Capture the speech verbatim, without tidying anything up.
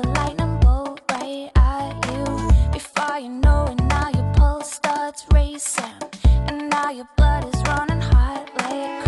a lightning bolt right at you. Before you know it, now your pulse starts racing, and now your blood is running hot like